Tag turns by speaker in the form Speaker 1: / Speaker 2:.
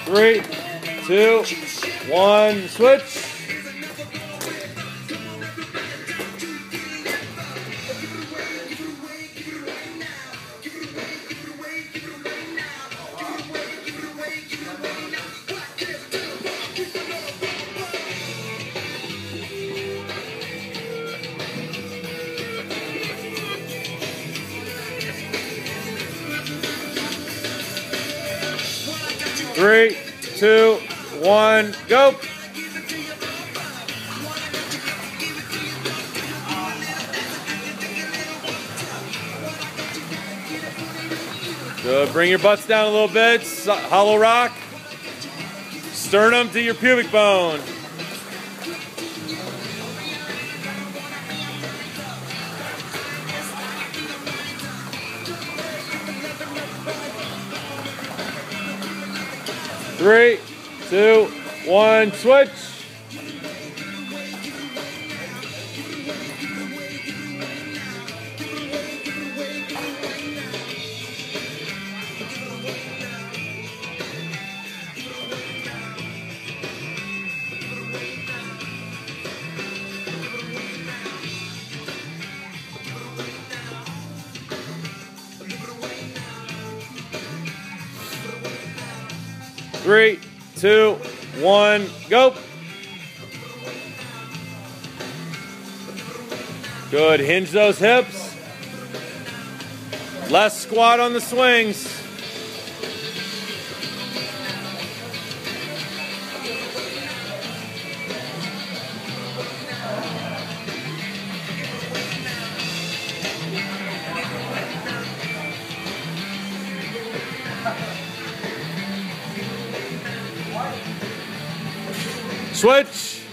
Speaker 1: 3, 2, 1, switch. Three, 2, 1, go. Good. Bring your butts down a little bit. Hollow rock. Sternum to your pubic bone. Three, 2, 1, switch. Three, 2, 1, go. Good. Hinge those hips. Less squat on the swings. Switch.